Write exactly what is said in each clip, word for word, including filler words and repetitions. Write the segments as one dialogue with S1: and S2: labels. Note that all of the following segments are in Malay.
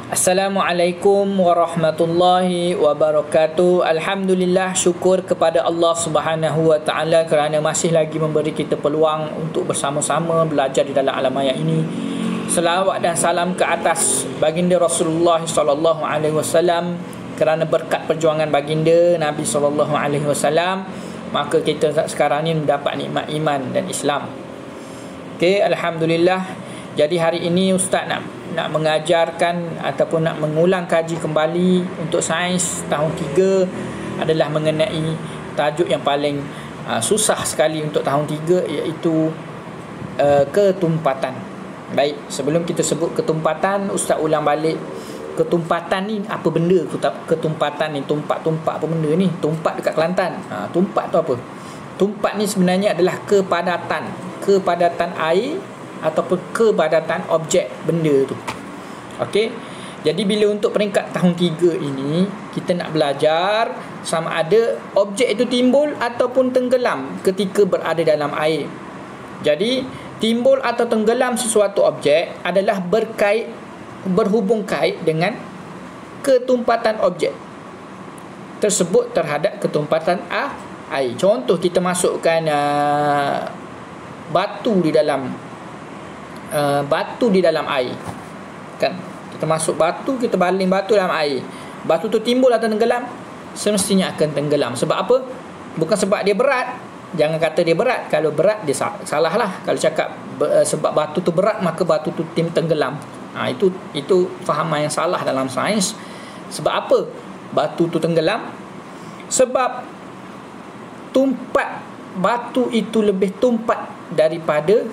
S1: Assalamualaikum warahmatullahi wabarakatuh. Alhamdulillah, syukur kepada Allah Subhanahu wa taala kerana masih lagi memberi kita peluang untuk bersama-sama belajar di dalam alam ayat ini. Selawat dan salam ke atas baginda Rasulullah sallallahu alaihi wasallam, kerana berkat perjuangan baginda Nabi sallallahu alaihi wasallam maka kita sekarang ni mendapat nikmat iman dan Islam. Okey, alhamdulillah. Jadi hari ini ustaz nak nak mengajarkan ataupun nak mengulang kaji kembali untuk sains tahun tiga adalah mengenai tajuk yang paling uh, susah sekali untuk tahun tiga, iaitu uh, ketumpatan. Baik, sebelum kita sebut ketumpatan, ustaz ulang balik ketumpatan ni apa benda. Ketumpatan ni, tumpat-tumpat apa benda ni? Tumpat dekat Kelantan. Ha, tumpat tu apa? Tumpat ni sebenarnya adalah kepadatan, kepadatan air ataupun kepadatan objek benda tu. Okey. Jadi bila untuk peringkat tahun tiga ini, kita nak belajar sama ada objek itu timbul ataupun tenggelam ketika berada dalam air. Jadi timbul atau tenggelam sesuatu objek adalah berkait, berhubung kait dengan ketumpatan objek tersebut terhadap ketumpatan ah, air. Contoh, kita masukkan uh, batu di dalam Uh, batu di dalam air, kan? Kita masuk batu, kita baling batu dalam air. Batu tu timbul atau tenggelam? Semestinya akan tenggelam. Sebab apa? Bukan sebab dia berat. Jangan kata dia berat. Kalau berat dia salah lah. Kalau cakap uh, sebab batu tu berat maka batu tu tim tenggelam. Ha, itu itu fahaman yang salah dalam sains. Sebab apa batu tu tenggelam? Sebab tumpat batu itu lebih tumpat daripada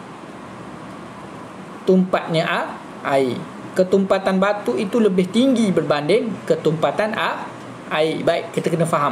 S1: tumpatnya air. Ketumpatan batu itu lebih tinggi berbanding ketumpatan air. Baik, kita kena faham.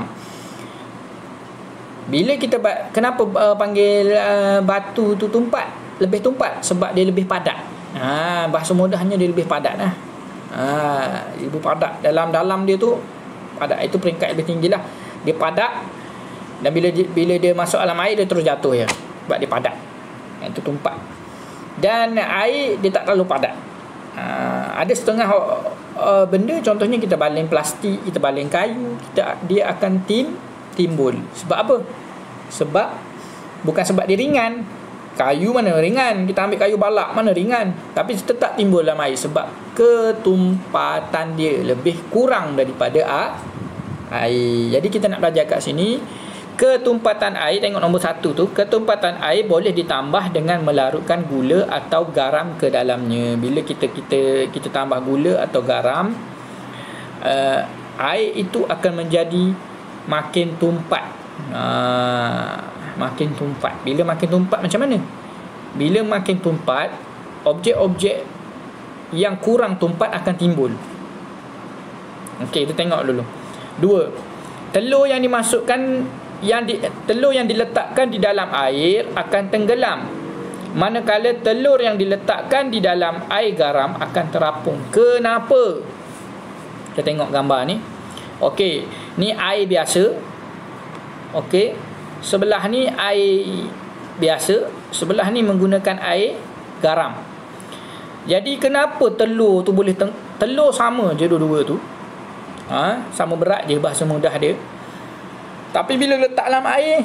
S1: Bila kita kenapa uh, panggil uh, batu tu tumpat? Lebih tumpat sebab dia lebih padat. Ha, bahasa mudahnya dia lebih padat lah. Ha, lebih padat. Dalam-dalam dia tu padat. Itu peringkat lebih tinggi lah. Dia padat. Dan bila bila dia masuk alam air, dia terus jatuh ya. Sebab dia padat. Itu tumpat. Dan air dia tak terlalu padat. Ha, ada setengah uh, benda, contohnya kita baling plastik, kita baling kayu, kita dia akan tim timbul. Sebab apa? Sebab bukan sebab dia ringan. Kayu mana ringan? Kita ambil kayu balak mana ringan? Tapi tetap timbul dalam air sebab ketumpatan dia lebih kurang daripada air. Jadi kita nak belajar kat sini, ketumpatan air, tengok nombor satu tu. Ketumpatan air boleh ditambah dengan melarutkan gula atau garam ke dalamnya. Bila kita kita kita tambah gula atau garam, uh, air itu akan menjadi makin tumpat. Uh, makin tumpat. Bila makin tumpat macam mana? Bila makin tumpat, objek-objek yang kurang tumpat akan timbul. Okey, kita tengok dulu. Dua, telur yang dimasukkan yang di, telur yang diletakkan di dalam air akan tenggelam, manakala telur yang diletakkan di dalam air garam akan terapung. Kenapa? Kita tengok gambar ni. Okey, ni air biasa. Okey, sebelah ni air biasa, sebelah ni menggunakan air garam. Jadi kenapa telur tu boleh teng- telur sama je dua-dua tu. Ha, sama berat je bahasa mudah dia. Tapi bila letak dalam air,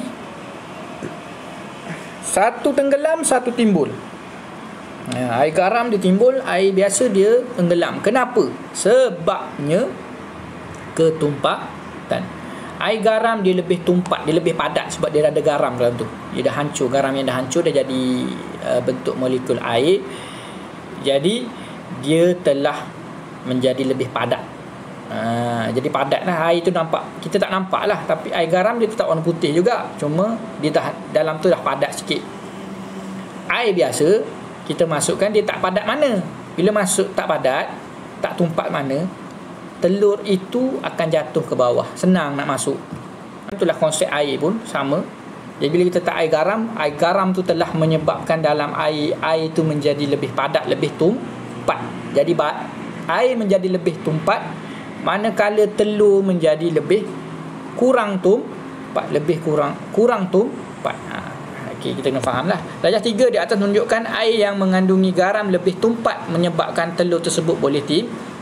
S1: satu tenggelam, satu timbul. Ya, air garam dia timbul, air biasa dia tenggelam. Kenapa? Sebabnya ketumpatan. Air garam dia lebih tumpat, dia lebih padat sebab dia ada garam dalam tu. Dia dah hancur, garam yang dah hancur dah jadi uh, bentuk molekul air. Jadi dia telah menjadi lebih padat. Ha, jadi padat lah air tu, nampak kita tak nampak lah, tapi air garam dia tetap warna putih juga, cuma dia dah dalam tu dah padat sikit. Air biasa kita masukkan dia tak padat mana. Bila masuk tak padat, tak tumpat mana, telur itu akan jatuh ke bawah, senang nak masuk. Itulah konsep air pun sama. Jadi bila kita letak air garam, air garam tu telah menyebabkan dalam air air tu menjadi lebih padat, lebih tumpat. Jadi air menjadi lebih tumpat, manakala telur menjadi lebih kurang tumpat, lebih kurang kurang tumpat. Ha, okey, kita kena fahamlah. Darjah tiga di atas menunjukkan air yang mengandungi garam lebih tumpat menyebabkan telur tersebut boleh tim,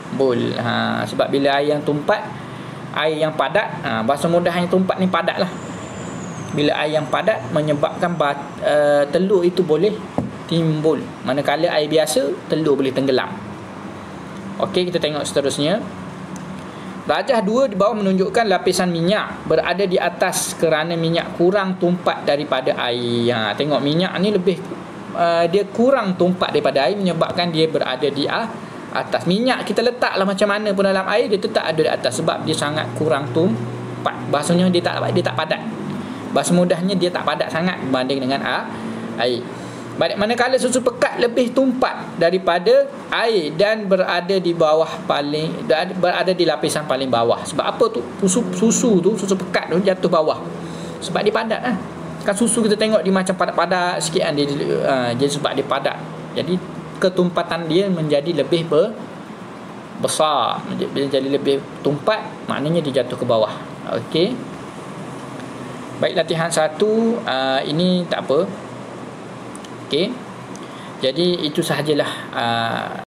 S1: timbul. Ha, sebab bila air yang tumpat, air yang padat, ha, bahasa mudah yang tumpat ni padat lah. Bila air yang padat menyebabkan bat, uh, telur itu boleh timbul. Manakala air biasa, telur boleh tenggelam. Okey, kita tengok seterusnya. Rajah dua di bawah menunjukkan lapisan minyak berada di atas kerana minyak kurang tumpat daripada air. Ha, tengok minyak ni lebih uh, dia kurang tumpat daripada air, menyebabkan dia berada di uh, atas. Minyak kita letaklah macam mana pun dalam air, dia tetap ada di atas sebab dia sangat kurang tumpat. Bahasanya dia tak dia tak padat. Bahasa mudahnya dia tak padat sangat berbanding dengan uh, air. Manakala susu pekat lebih tumpat daripada air dan berada di bawah paling berada di lapisan paling bawah. Sebab apa tu? Susu, susu tu, susu pekat tu jatuh bawah. Sebab dia padat kan. Kan susu kita tengok dia macam padat-padat sikit kan dia, uh, jadi sebab dia padat. Jadi ketumpatan dia menjadi lebih ber, besar, menjadi lebih tumpat, maknanya dia jatuh ke bawah. Okey. Baik, latihan satu uh, ini tak apa. Okey. Jadi itu sahajalah uh,